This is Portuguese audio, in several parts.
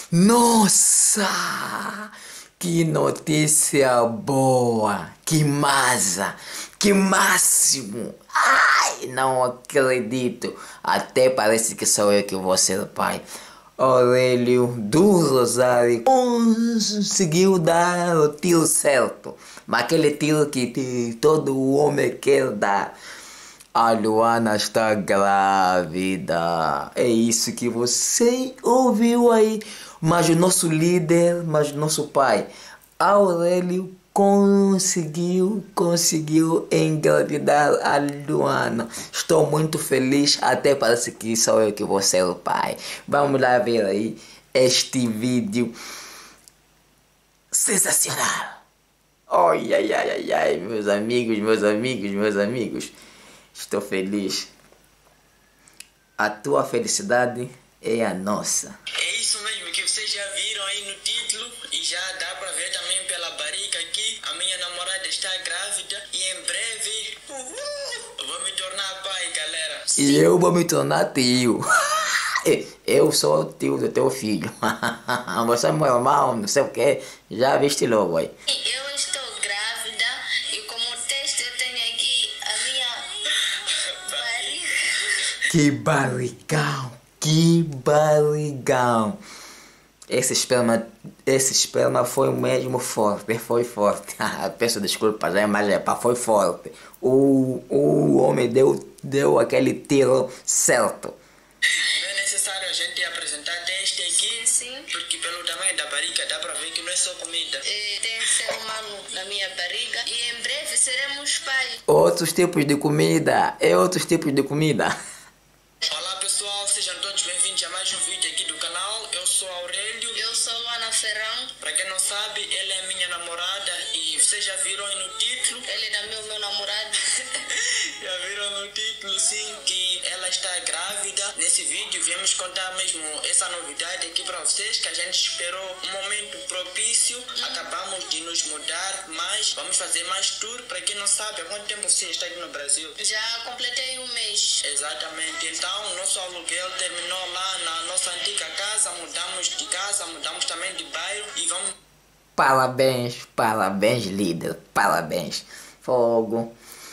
Nossa! Que notícia boa! Que massa! Que máximo! Ai, não acredito! Até parece que sou eu que vou ser pai. Aurélio do Rosário conseguiu dar o tiro certo. Mas aquele tiro que todo homem quer dar. A Luana está grávida. É isso que você ouviu aí. Mas o nosso líder, mas o nosso pai, Aurélio, conseguiu engravidar a Luana. Estou muito feliz, até parece que sou eu que vou ser o pai. Vamos lá ver aí este vídeo sensacional. Ai, ai, ai, ai, ai, meus amigos, meus amigos, meus amigos. Estou feliz. A tua felicidade é a nossa. É isso mesmo que vocês já viram aí no título e já dá pra ver também pela barriga aqui. A minha namorada está grávida e em breve eu vou me tornar pai, galera. E eu vou me tornar tio. Eu sou o tio do teu filho. Você é meu irmão, não sei o que. Já viste logo aí. Eu estou grávida e como teste eu tenho aqui a minha barriga. Que barrigão, que barrigão. Esse esperma foi mesmo forte, foi forte. Peço desculpas, mas foi forte. O homem deu aquele tiro certo. Não é necessário a gente apresentar teste aqui, Sim. porque pelo tamanho da barriga dá pra ver que não é só comida. Tem ser humano na minha barriga e em breve seremos pais. Outros tipos de comida, outros tipos de comida. Olá pessoal, sejam todos bem-vindos a mais um vídeo aqui do canal. Eu sou Aurélio. Eu sou Luana Ferrão. Pra quem não sabe, ela é minha namorada e vocês já viram aí no título. Ele é meu namorado. Já viram no título, sim, que ela está grávida. Nesse vídeo viemos contar mesmo essa novidade aqui para vocês, que a gente esperou um momento propício. Acabamos de nos mudar, mas vamos fazer mais tour. Para quem não sabe, há quanto tempo você está aqui no Brasil? Já completei um mês. Exatamente, então nosso aluguel terminou lá na nossa antiga casa. Mudamos de casa, mudamos também de bairro e vamos... Parabéns, parabéns, líder, parabéns. Fogo.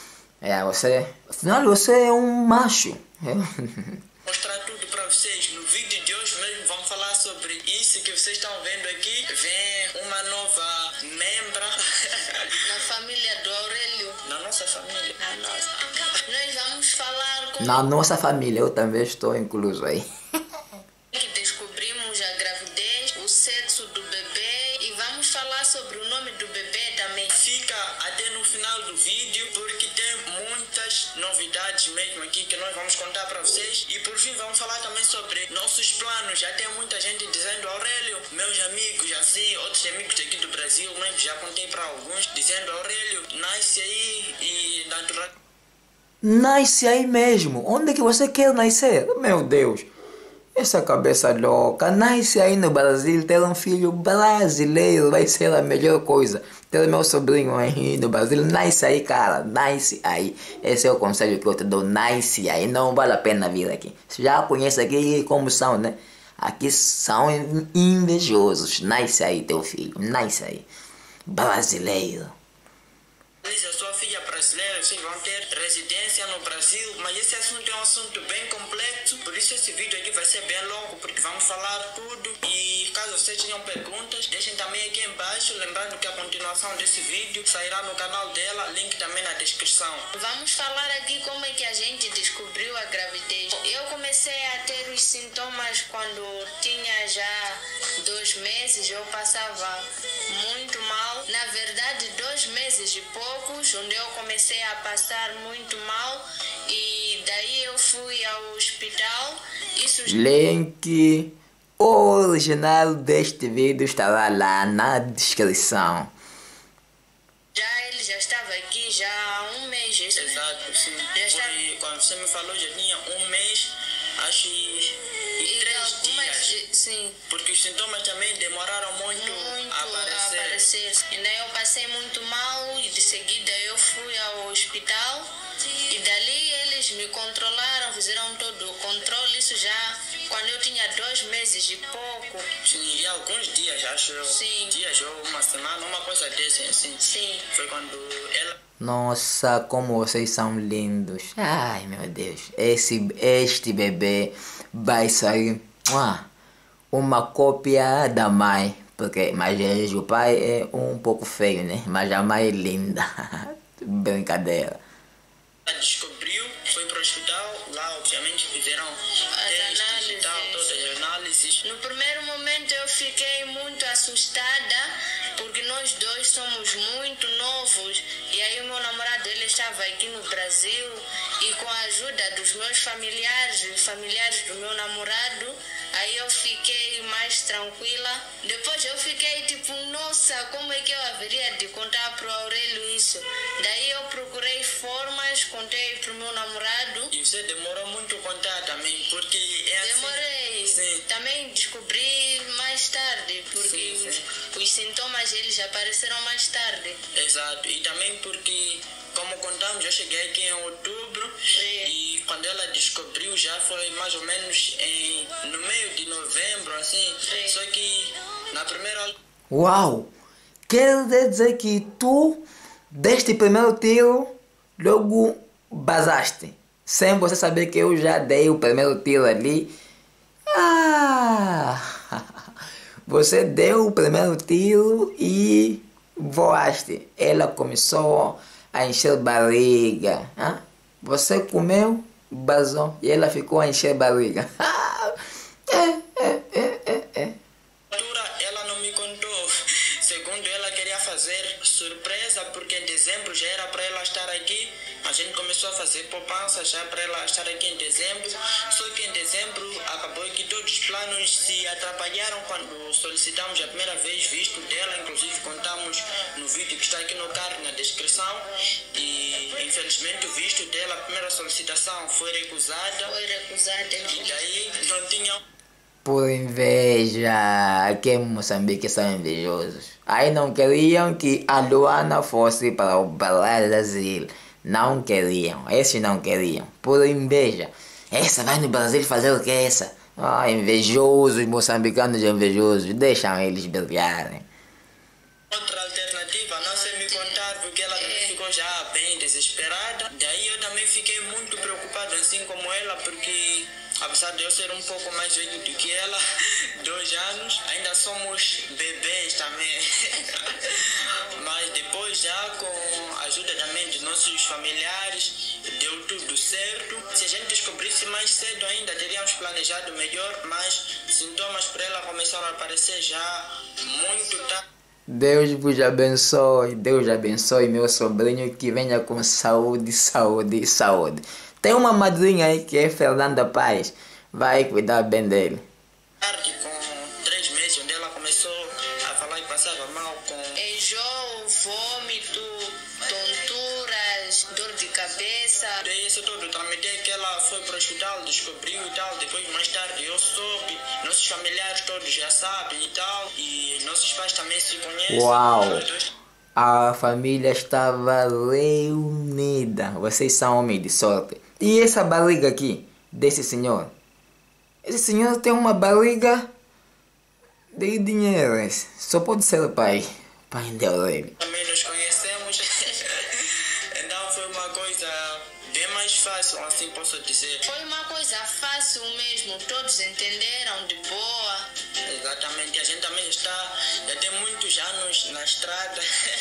Afinal você é um macho. mostrar tudo para vocês. No vídeo de hoje mesmo vamos falar sobre isso que vocês estão vendo aqui. Vem uma nova membra Na família do Aurélio. na nossa família. Na nossa. Nós vamos falar como Na nossa família, eu também estou incluso aí. que descobrimos a gravidez, o sexo do bebê e vamos falar sobre o nome do bebê também. Fica até no final do vídeo porque tem muitas novidades mesmo aqui que nós vamos contar para vocês. E por fim vamos falar também sobre nossos planos. Já tem muita gente dizendo: Aurélio, meus amigos, assim, outros amigos aqui do Brasil, mesmo já contei para alguns, dizendo: Aurélio, nasce aí e natural. Nasce aí mesmo. Onde é que você quer nascer? Meu Deus. Essa cabeça louca. Nasce aí no Brasil. Ter um filho brasileiro vai ser a melhor coisa. Ter meu sobrinho aí no Brasil. Nasce aí, cara. Nasce aí. Esse é o conselho que eu te dou. Nasce aí. Não vale a pena vir aqui. Você já conhece aqui como são, né? Aqui são invejosos. Nasce aí, teu filho. Nasce aí. Brasileiro. A sua filha brasileira, vocês vão ter residência no Brasil, mas esse assunto é um assunto bem complexo, por isso esse vídeo aqui vai ser bem longo, porque vamos falar tudo. E caso vocês tenham perguntas, deixem também aqui embaixo, lembrando que a continuação desse vídeo sairá no canal dela, link também na descrição. Vamos falar aqui como é que a gente descobriu a gravidez. Eu comecei a ter os sintomas quando tinha já 2 meses. Eu passava muito mal. Na verdade, 2 meses e poucos, onde eu comecei a passar muito mal. E daí eu fui ao hospital. Isso Link original deste vídeo estará lá na descrição. Ele já estava aqui já há um mês. Exato, sim. Foi, quando você me falou, já tinha um mês, acho, e 3 dias. Sim. Porque os sintomas também demoraram muito a aparecer. E daí eu passei muito mal e de seguida eu fui ao hospital. E dali eles me controlaram, fizeram todo o controle, isso já quando eu tinha 2 meses e pouco. Sim, e alguns dias, acho eu. Sim. Dias ou uma semana, uma coisa dessa, assim. Sim. Foi quando ela... Nossa, como vocês são lindos. Ai, meu Deus. Este bebê vai sair uma cópia da mãe. Porque, mas o pai é um pouco feio, né? Mas a mãe é linda. Brincadeira. Ela descobriu, foi para o hospital, lá obviamente fizeram testes e tal, todas as análises. No primeiro momento eu fiquei muito assustada, porque nós dois somos muito novos, e aí o meu namorado ele estava aqui no Brasil, e com a ajuda dos meus familiares e familiares do meu namorado, aí eu fiquei mais tranquila. Depois eu fiquei tipo, nossa, como é que eu haveria de contar pro Aurélio isso? Daí eu procurei formas, contei pro meu namorado. E você demorou muito a contar também, porque é assim. Demorei. Sim. Também descobri mais tarde, porque Sim. os sintomas eles apareceram mais tarde. Exato, e também porque, como contamos, eu cheguei aqui em outubro. E quando ela descobriu já foi mais ou menos no meio de novembro, assim. Sim. Só que na primeira... Uau! Quer dizer que tu, deste primeiro tiro, logo basaste. Sem você saber que eu já dei o primeiro tiro ali. Você deu o primeiro tiro e voaste. Ela começou a encher barriga. Você comeu, basou e ela ficou a encher barriga. Ela não me contou. Segundo ela queria fazer surpresa, porque em dezembro já era para ela estar aqui. A gente começou a fazer poupança já para ela estar aqui em dezembro. Só que em dezembro acabou que todos os planos se atrapalharam quando solicitamos a primeira vez visto dela. Inclusive contamos no vídeo que está aqui no card na descrição. E infelizmente o visto dela, a primeira solicitação foi recusada. E daí não tinha... Por inveja, aqui em Moçambique são invejosos. Aí não queriam que a Luana fosse para o Brasil. Não queriam, esses não queriam. Por inveja. Essa vai no Brasil fazer o que é essa? Invejosos, moçambicanos invejosos. Deixam eles brilharem. Outra alternativa, não sei me contar, porque ela também ficou já bem desesperada. Daí eu também fiquei muito preocupado, assim como ela, porque apesar de eu ser um pouco mais velho do que ela, 2 anos, ainda somos bebês também. Mas depois já com a ajuda também de nossos familiares, deu tudo certo. Se a gente descobrisse mais cedo ainda, teríamos planejado melhor, mas sintomas para ela começaram a aparecer já muito tarde. Deus vos abençoe, Deus abençoe meu sobrinho, que venha com saúde, saúde, saúde. Tem uma madrinha aí que é Fernanda Paz, vai cuidar bem dele. Tarde, com 3 meses, onde ela começou a falar que passava mal com enjoo, vômito, tonturas, dor de cabeça. Daí esse todo tramitei que ela foi para o hospital, descobriu e tal. Depois mais tarde eu soube, nossos familiares todos já sabem e tal. E nossos pais também se conhecem. Uau! A família estava reunida. Vocês são homens de sorte. E essa barriga aqui, desse senhor? Esse senhor tem uma barriga de dinheiro. Só pode ser o pai. Pai de Aurélio. Também nos conhecemos. Então foi uma coisa bem mais fácil, assim posso dizer. Foi uma coisa fácil mesmo, todos entenderam de boa. Exatamente, a gente também já tem muitos anos na estrada.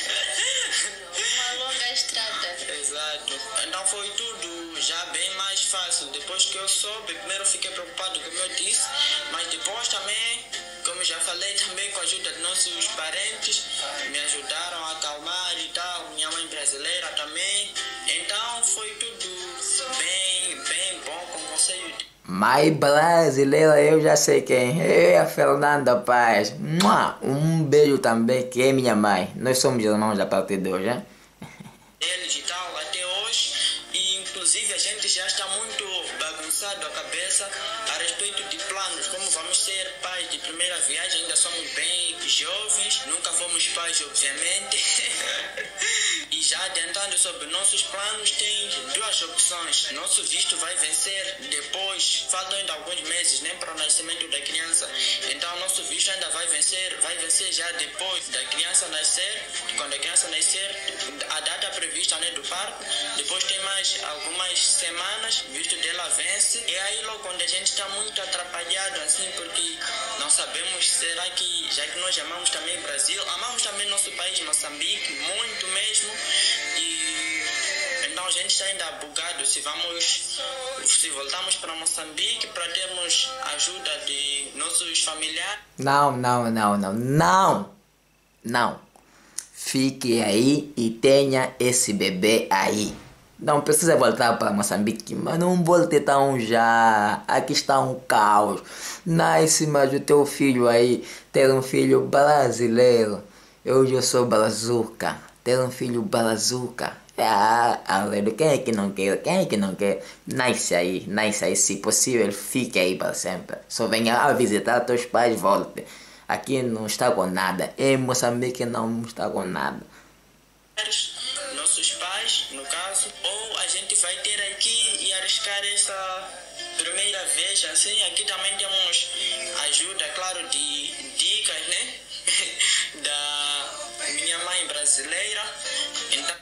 Uma longa estrada. Exato. Então foi tudo já bem mais fácil. Depois que eu soube, primeiro fiquei preocupado, como eu disse, mas depois também, como já falei, também com a ajuda de nossos parentes, me ajudaram a acalmar e tal, minha mãe brasileira também. Então foi tudo bem bom, com conselho de... Mãe brasileira, eu já sei quem é a Fernanda Paz. Um beijo também, que é minha mãe. Nós somos irmãos a partir de hoje, hein? Eles e tal, até hoje. E inclusive a gente já está muito bagunçado a cabeça a respeito de planos, como vamos ser pais de primeira viagem. Ainda somos bem jovens, nunca fomos pais, obviamente. E já adiantando sobre nossos planos, tem duas opções. Nosso visto vai vencer depois, faltam ainda alguns meses, nem para o nascimento da criança. Então nosso visto ainda vai vencer já depois da criança nascer. Quando a criança nascer, a data prevista, né, do parto, depois tem mais algumas semanas, visto dela vence. E aí logo quando a gente está muito atrapalhado assim, porque não sabemos, será que, já que nós amamos também Brasil, amamos também nosso país, Moçambique, muito mesmo, e então a gente está ainda bugado se voltamos para Moçambique para termos ajuda de nossos familiares. Não. Fique aí e tenha esse bebê aí. Não precisa voltar para Moçambique, mas não volte tão já. Aqui está um caos. Nasce, mas o teu filho aí, ter um filho brasileiro. Eu já sou brazuca. Ter um filho brazuca. Quem é que não quer? Nasce aí, se possível, fique aí para sempre. Só venha a visitar teus pais, volte. Aqui não está com nada. Em Moçambique não está com nada. Nossos pais, no caso, ou a gente vai ter aqui e arriscar essa primeira vez, assim. Aqui também temos ajuda, claro, de dicas, né? Da minha mãe brasileira. Então,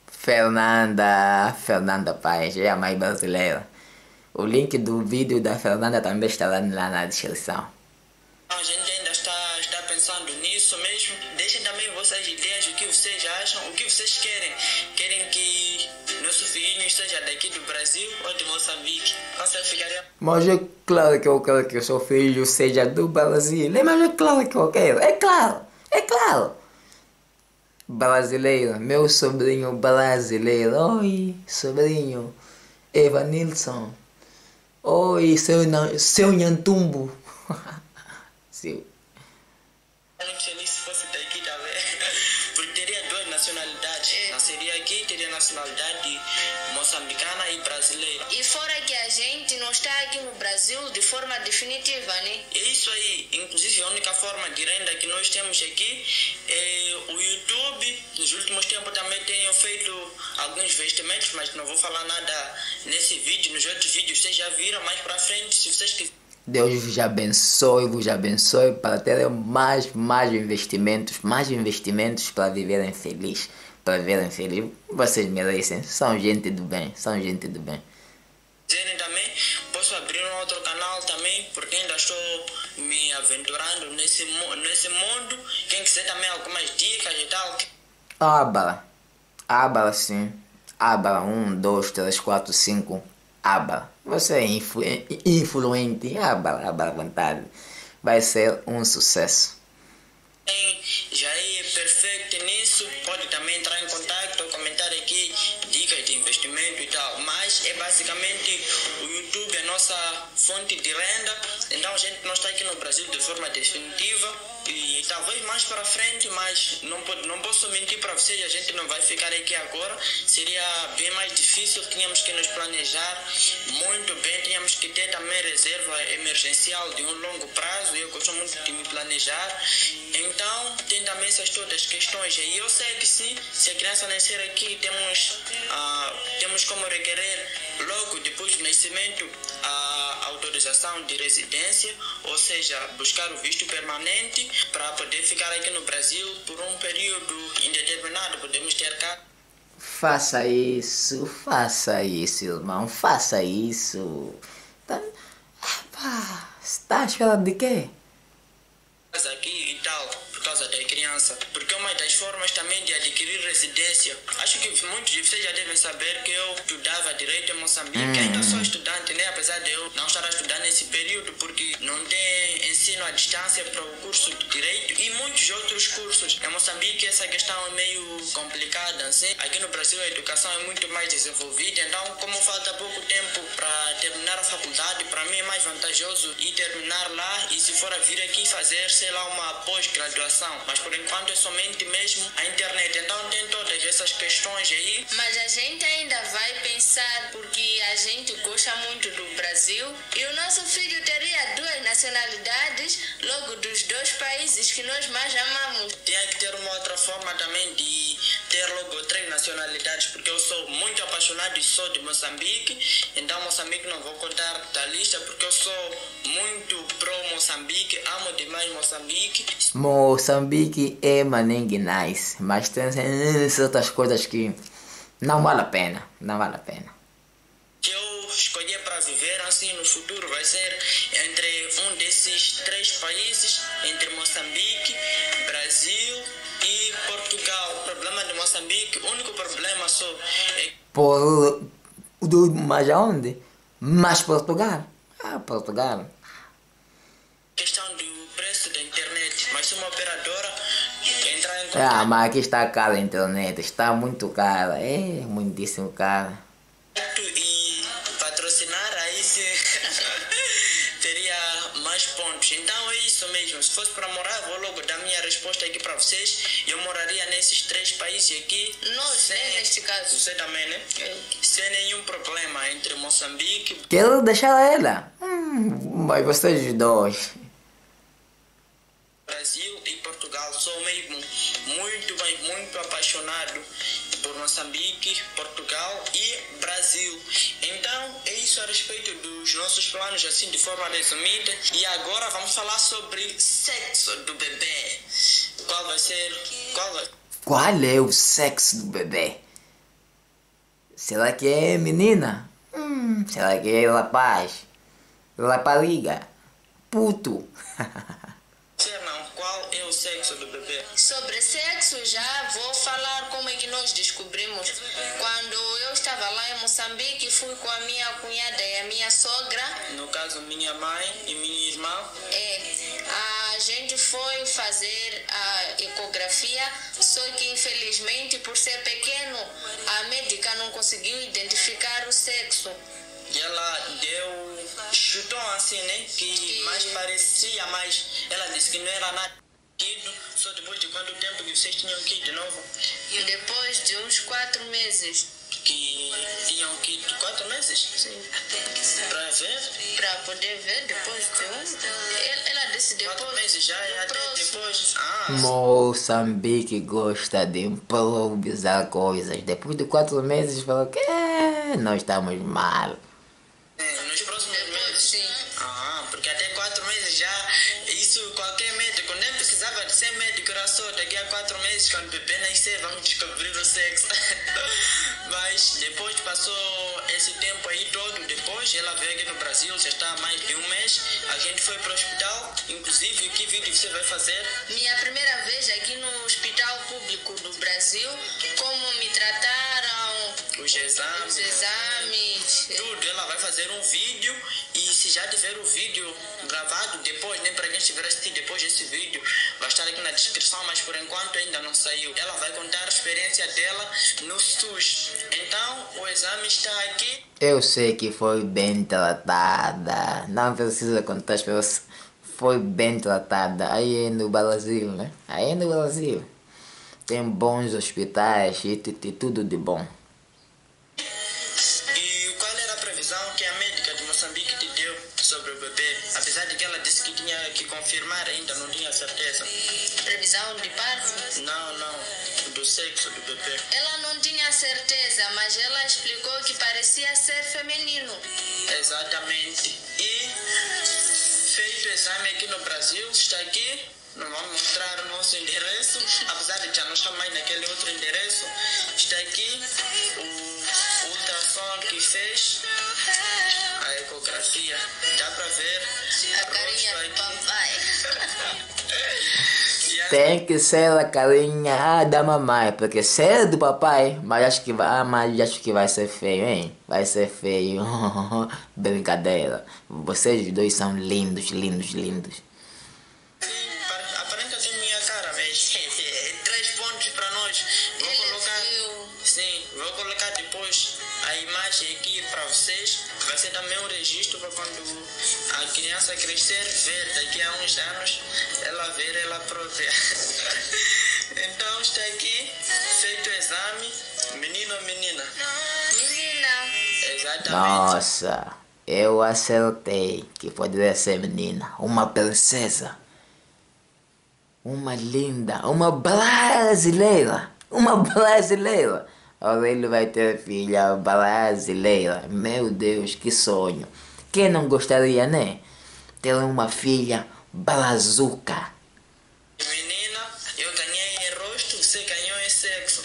Fernanda Paz, é a mãe brasileira. O link do vídeo da Fernanda também estará lá na descrição. a gente ainda está pensando nisso mesmo. Deixem também vossas ideias, o que vocês acham, o que vocês querem. Querem que nosso filhinho esteja daqui do Brasil ou de Moçambique? Você ficaria... Mas é claro que eu quero que o seu filho seja do Brasil. Mas é claro que eu quero. É claro. Brasileiro, meu sobrinho brasileiro. Oi, sobrinho. Evanilson. Oi, seu Nhantumbo. Sim. Muito feliz se fosse daqui também. Porque teria duas nacionalidades. Nasceria aqui, teria nacionalidade moçambicana e brasileira. E fora que a gente não está aqui no Brasil de forma definitiva, né? É isso aí. Inclusive, a única forma de renda que nós temos aqui é o YouTube. Nos últimos tempos também tenho feito alguns investimentos, mas não vou falar nada nesse vídeo. Nos outros vídeos vocês já viram mais pra frente, se vocês quiserem. Deus vos abençoe para terem mais investimentos para viverem felizes. Vocês merecem, são gente do bem. Também posso abrir um outro canal também, porque ainda estou me aventurando nesse mundo. Quem quiser também algumas dicas e tal. Abra sim. Abra 1, 2, 3, 4, 5. Abra. Você é influente. Abra à vontade. Vai ser um sucesso. Já é perfeito nisso. Pode também entrar em contato ou comentar aqui dicas de investimento e tal. Mas é basicamente o YouTube, a nossa fonte de renda. Então a gente não está aqui no Brasil de forma definitiva. E talvez mais para frente, mas não posso mentir para vocês, a gente não vai ficar aqui agora. Seria bem mais difícil, tínhamos que nos planejar muito bem, tínhamos que ter também reserva emergencial de um longo prazo. Eu gosto muito de me planejar. Então, tem também essas todas as questões. E eu sei que sim, se a criança nascer aqui, temos como requerer logo depois do nascimento a autorização de residência, ou seja, buscar o visto permanente para poder ficar aqui no Brasil por um período indeterminado. Podemos ter cá. Faça isso, irmão, faça isso. Está à espera de quê? Aqui e tal, por causa da criança, porque é uma das formas também de adquirir residência. Acho que muitos de vocês já devem saber que eu estudava direito em Moçambique. Ainda sou estudante, né? Apesar de eu não estar a estudar nesse período, porque não tem ensino à distância para o curso de direito e muitos outros cursos. Em Moçambique essa questão é meio complicada, assim. Aqui no Brasil a educação é muito mais desenvolvida, então como falta pouco tempo para terminar a faculdade, para mim é mais vantajoso ir terminar lá e se for a vir aqui fazer, sei lá, uma pós-graduação. Mas por enquanto é somente mesmo a internet. Então tem todas essas questões aí. Mas a gente ainda vai pensar, porque a gente gosta muito do Brasil e o nosso filho teria duas nacionalidades, logo dos dois países que nós mais amamos. Tem que ter uma outra forma também de ter logo 3 nacionalidades, porque eu sou muito apaixonado e sou de Moçambique. Então Moçambique não vou contar da lista, porque eu sou muito pró-Moçambique, amo demais Moçambique. Moçambique é maningue nice, mas tem certas coisas que não vale a pena, não vale a pena. Que eu escolhi para viver assim no futuro vai ser entre um desses 3 países, entre Moçambique, Brasil e Portugal. O problema de Moçambique, o único problema só é Mas aonde? Mas Portugal? Ah, Portugal. questão do preço da internet. Mas se uma operadora entrar em Ah, contato mas aqui está cara a internet, está muito cara, é muitíssimo cara. e patrocinar, aí se teria mais pontos. Então é isso mesmo. Se fosse para morar, vou logo dar minha resposta aqui para vocês. Eu moraria nesses 3 países aqui. Nós, né, neste caso. Você também, né? Sem nenhum problema entre Moçambique, Quero deixar ela. Mas vocês dois. Brasil e Portugal. Sou mesmo muito, mas muito apaixonado por Moçambique, Portugal e Brasil. Então é isso a respeito dos nossos planos, assim de forma resumida. E agora vamos falar sobre sexo do bebê. Qual vai ser? Qual é o sexo do bebê? Será que é menina? Será que é rapaz? Rapariga? Puto? Não, qual é o sexo do bebê? Sobre sexo, já vou falar como é que nós descobrimos. Quando eu estava lá em Moçambique, fui com a minha cunhada e a minha sogra. No caso, minha mãe e minha irmã. A gente foi fazer a ecografia, só que infelizmente, por ser pequeno, a médica não conseguiu identificar o sexo. E ela chutou assim, né? Que mais parecia, mas ela disse que não era nada. Só depois de quanto tempo que vocês tinham que ir de novo? Depois de uns 4 meses. Que tinham que ir 4 meses? Sim. Para ver? Para poder ver depois de Ela disse depois. 4 meses já é até depois. Moçambique gosta de improvisar coisas. Depois de 4 meses, falou que nós estamos mal. Nos próximos meses? Sim. Porque até 4 meses já, isso qualquer médico, nem precisava de ser médico, era só daqui a 4 meses, quando o bebê nascer, vamos descobrir o sexo. Mas depois passou esse tempo aí todo, depois ela veio aqui no Brasil, já está há mais de 1 mês, a gente foi para o hospital, inclusive, que vídeo você vai fazer? Minha primeira vez aqui no Hospital Público do Brasil, como me trataram, os exames, tudo. Ela vai fazer um vídeo e se já tiver o vídeo gravado depois, nem para quem estiver assistindo depois desse vídeo, vai estar aqui na descrição, mas por enquanto ainda não saiu. Ela vai contar a experiência dela no SUS. Então, o exame está aqui. Eu sei que foi bem tratada. Não precisa contar as pessoas. Foi bem tratada. Aí no Brasil, né? Aí no Brasil. Tem bons hospitais e tudo de bom. E qual era a previsão que a médica de Moçambique te deu sobre o bebê? Apesar de que ela disse que tinha que confirmar, ainda não tinha certeza. Previsão de parto? Não. Do sexo do bebê. Ela não tinha certeza, mas ela explicou que parecia ser feminino. Exatamente. E feito o exame aqui no Brasil, está aqui. Não vamos mostrar o nosso endereço, apesar de já não estar mais naquele outro endereço. Está aqui o ultrassom que fez, a ecografia. Dá para ver a carinha do papai. Tem que ser a carinha da mamãe, porque se é do papai, mas acho que vai ser feio, hein? Vai ser feio. Brincadeira. Vocês dois são lindos. Aparenta assim minha cara, mas 3 pontos para nós. Vou colocar depois a imagem aqui para vocês. Vai ser também um registro para quando a criança crescer, ver daqui a uns anos, ela ver ela própria. Então está aqui, feito o exame. Menino ou menina? Menina. Exatamente. Nossa, eu acertei que poderia ser menina. Uma princesa. Uma linda, uma brasileira. Uma brasileira. Aurélio vai ter filha brasileira. Meu Deus, que sonho. Quem não gostaria, né? Ter uma filha brazuca. Menina, eu ganhei em rosto, você ganhou em sexo.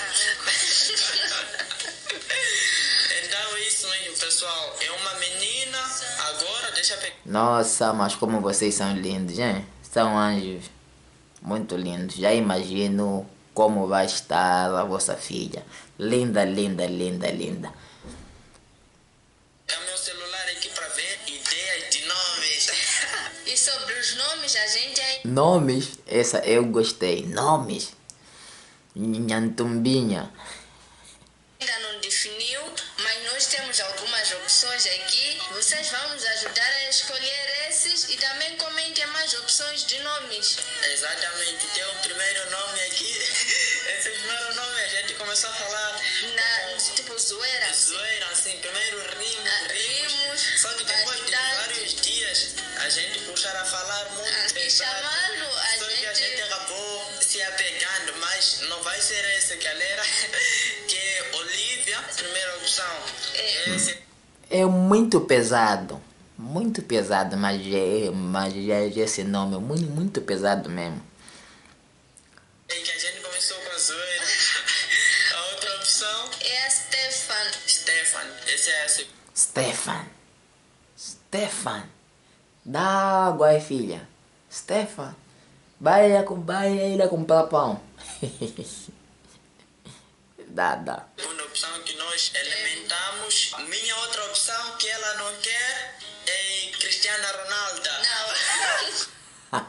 Então é isso mesmo, pessoal. É uma menina. Agora deixa eu pegar. Nossa, mas como vocês são lindos, hein? São anjos. Muito lindos. Já imagino como vai estar a vossa filha. Linda, linda, linda, linda. É meu celular aqui para ver ideias de nomes. E sobre os nomes, a gente Nomes, essa eu gostei. Nomes. Nhantumbinha. ainda não definiu, mas nós temos algumas opções aqui. Vocês vão nos ajudar a escolher esses e também comentem mais opções de nomes. Exatamente, tem o primeiro nome aqui. Esse primeiro nome a gente começou a falar Tipo zoeira. zoeira, assim, primeiro rimos. Só que depois de bastante. vários dias a gente puxar a falar muito. E chamando Só que a gente acabou se apegando, mas não vai ser esse, galera. Que é Olivia, primeira opção. Esse É muito pesado. Muito pesado, mas esse nome é muito, muito pesado mesmo. é que a gente começou com a zoeira. A outra opção, é a Stefan. Stefan. Esse é esse. Stefan. Stefan. Dá água aí, filha. Stefan. Vai ir comprar pão. Dá. Segunda opção que nós elementamos. Minha outra opção que ela não quer é Cristiana Ronaldo. Não.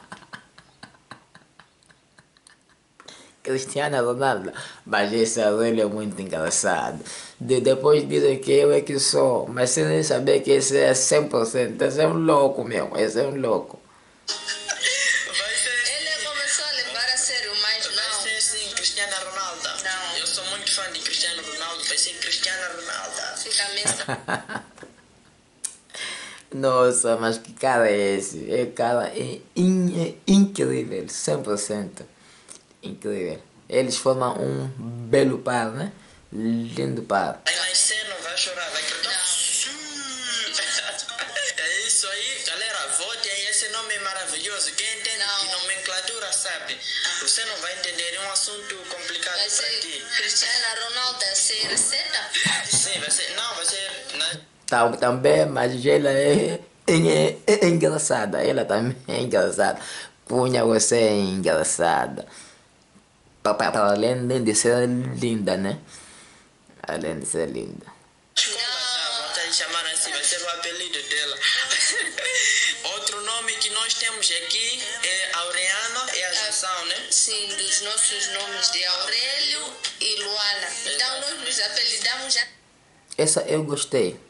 Cristiano Ronaldo. Mas esse Aurélio é muito engraçado. Depois dizem que eu é que sou. Mas sem nem saber que esse é 100%. Esse é um louco mesmo. Esse é um louco. Vai ser Ele começou a levar a sério, mas Vai não. ser sim, Cristiana Ronaldo. Não. Eu sou muito fã de Cristiano Ronaldo. Vai ser Cristiana Ronaldo. Fica mesmo. Nossa, mas que cara é esse? É cara incrível. 100%. Incrível. Eles formam um belo par, né? Lindo par. Vai nascer, não vai chorar, vai gritar. É isso aí, galera. Vote aí, esse nome é maravilhoso. Quem entende Não. de nomenclatura sabe. Você não vai entender, é um assunto complicado Vai para ser ti. Cristiana Ronaldo a ser receta. Sim, vai ser. Não, vai ser. Também, mas ela é engraçada. Ela também é engraçada. Punha você é engraçada. Para além de ser linda, né? Além de ser linda. Escola já, vão estar lhe chamando assim, vai ser o apelido dela. Outro nome que nós temos aqui é Aureana, é a junção, né? Sim, dos nossos nomes de Aurélio e Luana. Então nós nos apelidamos já. Essa eu gostei.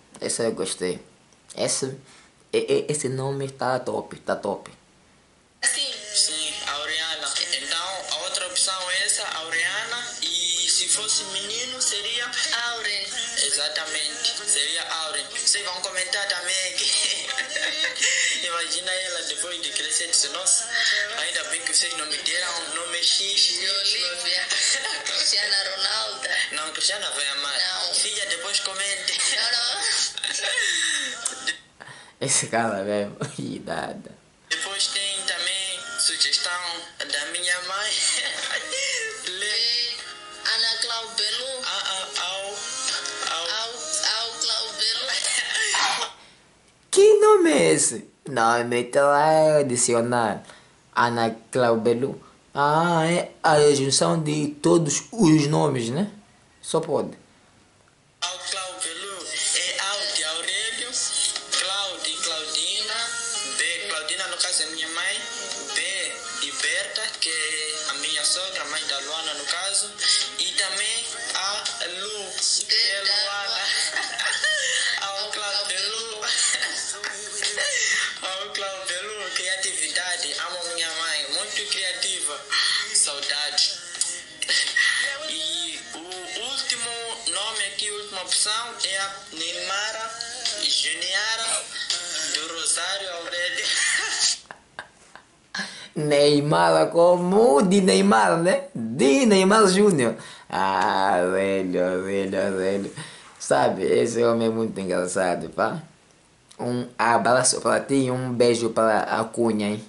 Esse nome tá top, Assim. Sim, Aureana. Então, a outra opção é essa, Aureana. E se fosse menino, seria Auren. Exatamente, seria Auren. Vocês vão comentar também aqui. Imagina ela depois de crescer e dizer, nossa, ainda bem que vocês não me deram um nome X. De Olivia. Cristiana Ronaldo. Não, Cristiana vai amar. Não. Filha, depois comente. Não. Esse cara mesmo, idade. Depois tem também sugestão da minha mãe. E Ana Clau Belu. Ao Clau Belu. Que nome é esse? Não, meta lá adicionar. Ana Claubelu. Ah, é a junção de todos os nomes, né? Só pode. Ao Claudelu é Ao de Aurélio, Cláudio e Claudina, B, Claudina no caso é minha mãe, B de Berta, que é a minha sogra, mãe da Luana no caso, e também a Lu, que é Luana. Ao Claudelu. Ao Claudelu, criatividade, amo minha mãe, muito criativa, saudade. E o último nome aqui, a última opção é a Neymara Juniara do Rosário Aurélio. Neymar como de Neymar, né? De Neymar Júnior. Ah, velho, velho, velho. Sabe, esse homem é muito engraçado, pá. Um abraço para ti e um beijo para a Cunha, hein?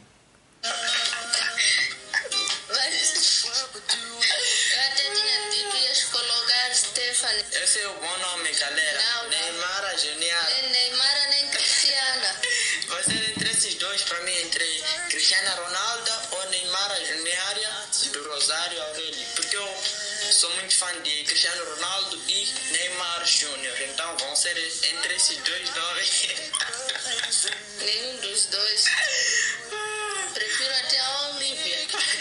Mas eu até tinha dito que ias colocar Stephanie. Esse é o bom nome, galera. Não, não. Neymar Junior. Nem Neymar nem Cristiana. Vai ser entre esses dois, para mim, entre Cristiano Ronaldo ou Neymar Junior do Rosário Aurélio. Porque eu sou muito fã de Cristiano Ronaldo e Neymar Júnior. Então vão ser entre esses dois nomes. Nenhum dos dois. Prefiro até a Olivia.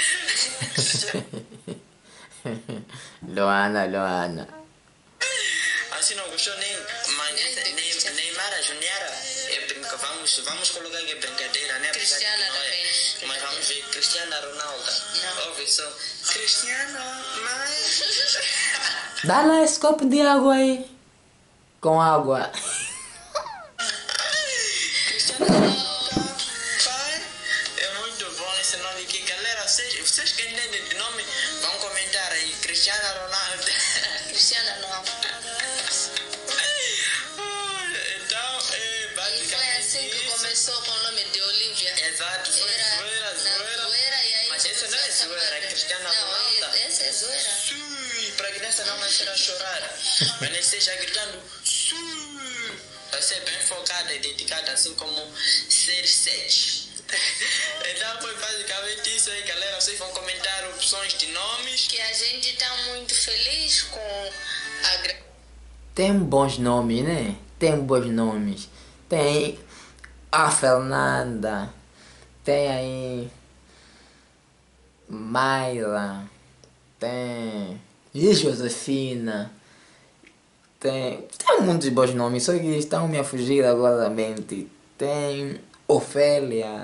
Luana. Assim não gostou nem, mas Neymar Junior é brinca, vamos colocar que é brincadeira, né? Apesar de que Cristiana não é. também. Mas vamos ver Cristiano Ronaldo. Não. Ouve só. Cristiano, mas. Dá lá esse copo de água aí. Com água. Cristiano Ronaldo, pai. É muito bom esse nome aqui, galera. Vocês que entendem de nome, vão comentar aí. Cristiano Ronaldo. Cristiana não. Então, E foi basicamente assim que isso. começou com o nome de Olivia. Exato, foi Era zoeira. e aí Mas esse não é essa zoeira, é marca. Cristiano Não, Ronaldo. esse é zoeira. Sui, pra criança não nascer a chorar. Mas nem seja gritando sui. Vai ser bem focada e dedicada, assim como ser 7. Então foi basicamente isso aí, galera. Vocês vão comentar opções de nomes. Que a gente tá muito feliz com a Tem bons nomes, né? Tem bons nomes. Tem a Fernanda. Tem aí Mayra. Tem Josefina. Tem muitos bons nomes, só que estão me a fugir agora da mente. Tem Ofélia.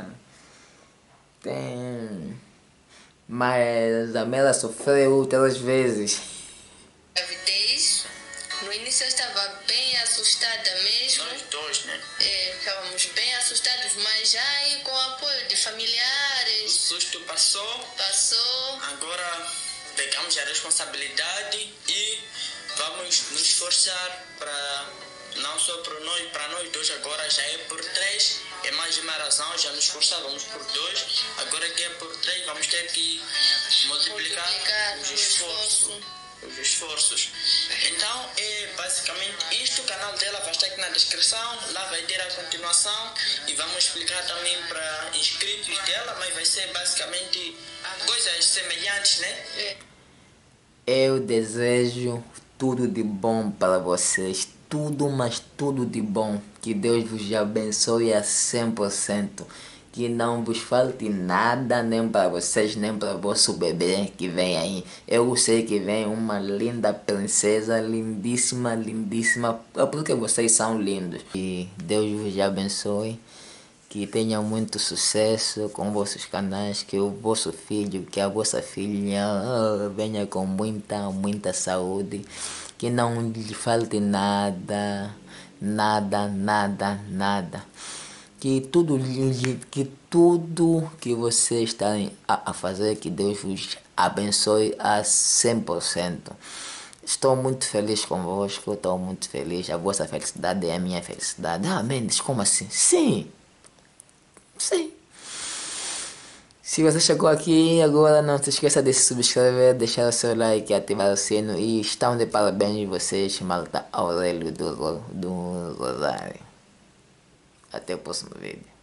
Tem. Mas a Mela sofreu 3 vezes. gravidez. No início eu estava bem assustada mesmo. Nós dois, né? Estávamos bem assustados, mas já aí com o apoio de O familiares, susto passou. passou. Agora pegamos a responsabilidade e vamos nos esforçar para não só para nós dois, agora já é por 3, é mais uma razão, já nos esforçávamos por 2, agora que é por 3 vamos ter que multiplicar os esforços. Então é basicamente isto, o canal dela vai estar aqui na descrição, lá vai ter a continuação e vamos explicar também para inscritos dela, mas vai ser basicamente coisas semelhantes, né? Eu desejo tudo de bom para vocês. Tudo, mas tudo de bom. Que Deus vos abençoe a 100%. Que não vos falte nada, nem para vocês, nem para vosso bebê que vem aí. Eu sei que vem uma linda princesa, lindíssima, lindíssima, porque vocês são lindos. Que Deus vos abençoe. Que tenham muito sucesso com vossos canais, que o vosso filho, que a vossa filha venha com muita saúde, que não lhe falte nada, nada. Que tudo que vocês estão a fazer, que Deus vos abençoe a 100%. Estou muito feliz convosco, estou muito feliz. A vossa felicidade é a minha felicidade. Ah, Mendes, como assim? Sim. Se você chegou aqui agora, não se esqueça de se subscrever, deixar o seu like, ativar o sino. E estão de parabéns vocês, malta Aurélio do Rosário. Até o próximo vídeo.